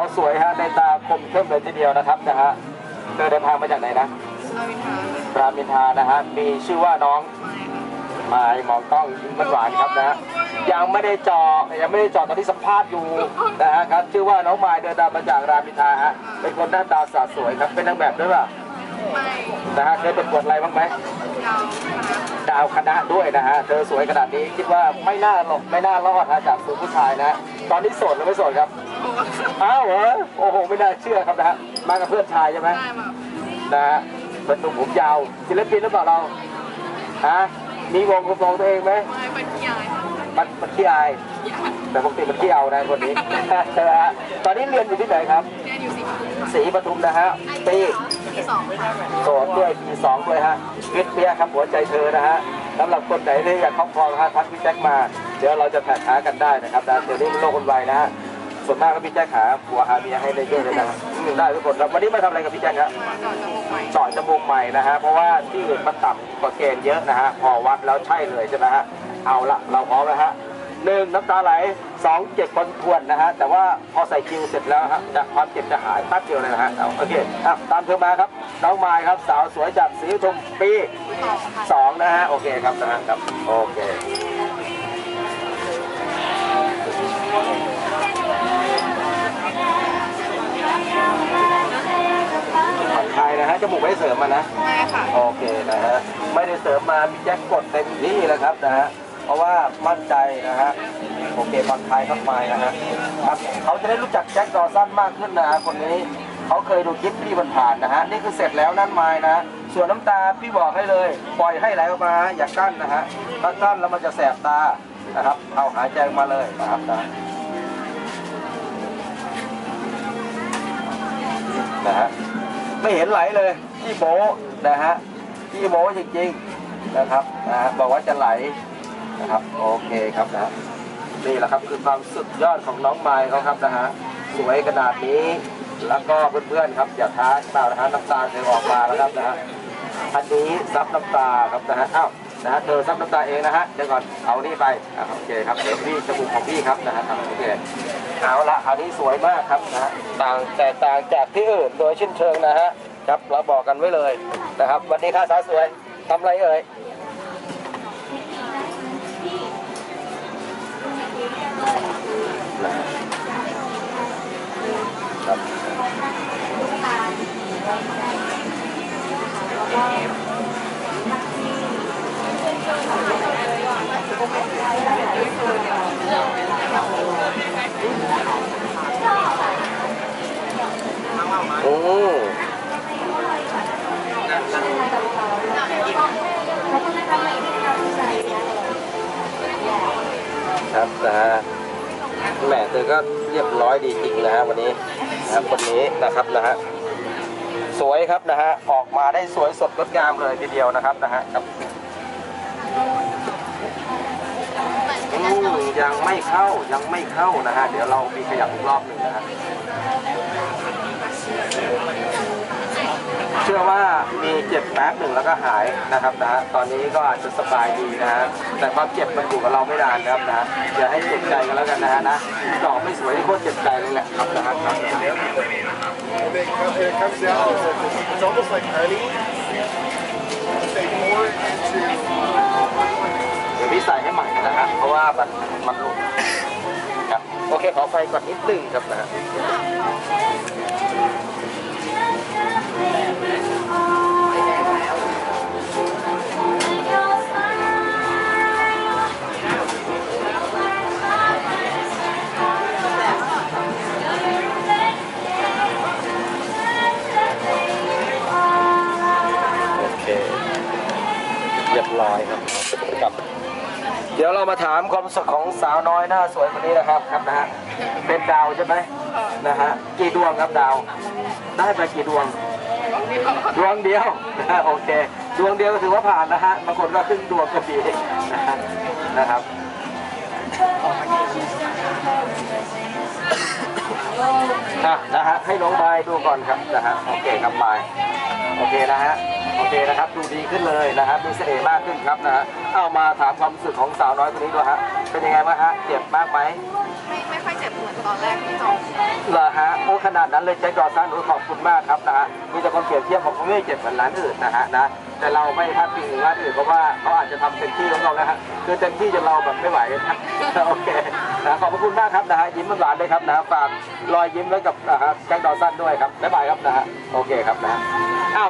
สวยฮะในตาคมเข้มเลยทีเดียวนะครับนะฮะเดินทางมาจากไหนนะรามอินทรานะฮะมีชื่อว่าน้องไม้มองต้องยิ้มหวานครับนะฮะยังไม่ได้จอตอนที่สัมภาษณ์อยู่นะฮะครับชื่อว่าน้องไม้เดินทางมาจากรามอินทราฮะเป็นคนหน้าตาสาวสวยครับเป็นนางแบบด้วยป่ะนะฮะเคยประกวดอะไรบ้างไหมดาวคณะด้วยนะฮะเธอสวยขนาดนี้คิดว่าไม่น่ารอดฮะจากผู้ชายนะตอนนี้โสดหรือไม่โสดครับอ้าวเหรอโอ้โหไม่น่าเชื่อครับนะฮะมากับเพื่อนชายใช่ไหมนะฮะเป็นหนุ่มผมยาวศิลปินหรือเปล่าเราฮะมีวงของตัวเองไหมมันขี้อายแต่ปกติมันขี้เอานะคนนี้นะฮะตอนนี้เรียนอยู่ที่ไหนครับเรียนอยู่ศรีปทุมนะฮะปี2โสดด้วยปี2ด้วยฮะคิดเพียครับหัวใจเธอนะฮะสำหรับคนไหนที่อยากครอบครองฮะทักพี่แจ็คมาเดี๋ยวเราจะแท็กหากันได้นะครับนะเดี๋ยวนี้มันโลกคนไวนะฮะส่วนมากก็พี่แจ็คหาผัวหาเมียให้ได้เยอะเลยนะได้ทุกคนครับวันนี้มาทำอะไรกับพี่แจ็คครับเจาะจมูกใหม่นะฮะเพราะว่าที่อื่นมันต่ำกว่าเกณฑ์เยอะนะฮะพอวัดแล้วใช่เลยใช่ไหมฮะเอาละเราพร้อมแล้วฮะ1น้ำตาไหล2เจ็บปวดทวนนะฮะแต่ว่าพอใส่คิวเสร็จแล้วฮะความเจ็บจะหายแป๊บเดียวเลยนะฮะโอเคตามเธอมาครับน้องไม้ครับสาวสวยจากศรีปทุมปี2นะฮะโอเคครับนะครับโอเคผ่อนคลายนะฮะจมูกไม่ได้เสริมมานะไม่ค่ะโอเคนะฮะไม่ได้เสริมมาพี่แจ็คกดเต็มที่แล้วครับนะฮะเพราะว่ามั่นใจนะฮะโอเคผ่อนคลายมากมายนะฮะครับเขาจะได้รู้จักแจ็คดอสันมากขึ้นนะฮะคนนี้เขาเคยดูคลิปพี่ผ่านๆนะฮะนี่คือเสร็จแล้วนั่นไม้นะส่วนน้ำตาพี่บอกให้เลยปล่อยให้ไหลออกมาอย่ากั้นนะฮะถ้ากั้นแล้วมันจะแสบตานะครับเอาหายใจมาเลยนะครับนะฮะไม่เห็นไหลเลยที่โบนะฮะที่โบจริงๆนะครับบอกว่าจะไหลนะครับโอเคครับนะนี่แหละครับคือความสุดยอดของน้องไม้เขาครับนะฮะสวยขนาดนี้แล้วก็เพื่อนๆครับอย่าท้าเปล่านะฮะน้ำตาเธอออกมาแล้วครับนะฮะอันนี้ซับน้ำตาครับนะฮะอ้าวนะฮะเธอซับน้ำตาเองนะฮะเดี๋ยวก่อนเอานี่ไปโอเคครับเดี๋ยวพี่จมูกของพี่ครับนะฮะโอเคเอาละอันนี้สวยมากครับนะฮะแต่ต่างจากที่อื่นโดยชิ้นเชิงนะฮะครับเราบอกกันไว้เลยนะครับวันนี้ข้าสาวสวยทำอะไรเอ่ยโอ้ครับนะฮะแหมเธอก็เรียบร้อยดีจริงนะฮะวันนี้นะครับคนนี้นะครับนะฮะสวยครับนะฮะออกมาได้สวยสดงดงามเลยทีเดียวนะครับนะฮะครับยังไม่เข้านะฮะเดี๋ยวเรามีขยับอีกรอบหนึ่งนะฮะเชื่อว่ามีเจ็บแป๊บหนึ่งแล้วก็หายนะครับนะตอนนี้ก็อาจจะสบายดีนะฮะแต่ความเจ็บมันอยู่กับเราไม่นานนะครับนะอย่าให้เจ็บใจกันแล้วกันนะฮะนะดอกไม่สวยที่โคตรเจ็บใจเลยแหละครับนะฮะเดี๋ยวพี่ใส่ให้ใหม่นะฮะเพราะว่ามันหลุดครับโอเคขอไฟก่อนนิดนึงครับนะฮะเรียบร้อยครับเดี๋ยวเรามาถามความรู้สึกของสาวน้อยหน้าสวยคนนี้นะครับนะฮะเป็นดาวใช่ไหมนะฮะกี่ดวงครับดาวได้ไปกี่ดวงดวงเดียวนะโอเคดวงเดียวก็ถือว่าผ่านนะฮะบางคนก็ครึ่งดวงก็ดีนะครับนะฮะให้น้องไม้ดูก่อนครับนะฮะโอเคครับไม้โอเคนะฮะโอเคนะครับดูดีขึ้นเลยนะครับมีเสน่ห์มากขึ้นครับนะฮะเอามาถามความรู้สึกของสาวน้อยคนนี้ด้วยฮะเป็นยังไงบ้างฮะเจ็บมากไหมไม่ค่อยเจ็บเหมือนตอนแรกที่จองเหรอฮะโอเคขนาดนั้นเลยแจ็คดอสันขอบคุณมากครับนะฮะมีแต่คนเปรียบเทียบผมไม่เจ็บเหมือนร้านอื่นนะฮะนะแต่เราไม่พลาดพิงร้านอื่นเพราะว่าเขาอาจจะทำเต็มที่ของเรานะฮะคือเต็มที่จนเราแบบไม่ไหวนะโอเคนะขอบคุณมากครับนะฮะยิ้มหวานๆเลยครับนะฝากรอยยิ้มไว้กับนะฮะแจ็คดอสันด้วยครับบ๊ายบายครับนะฮะโอเคครับนะอ้าว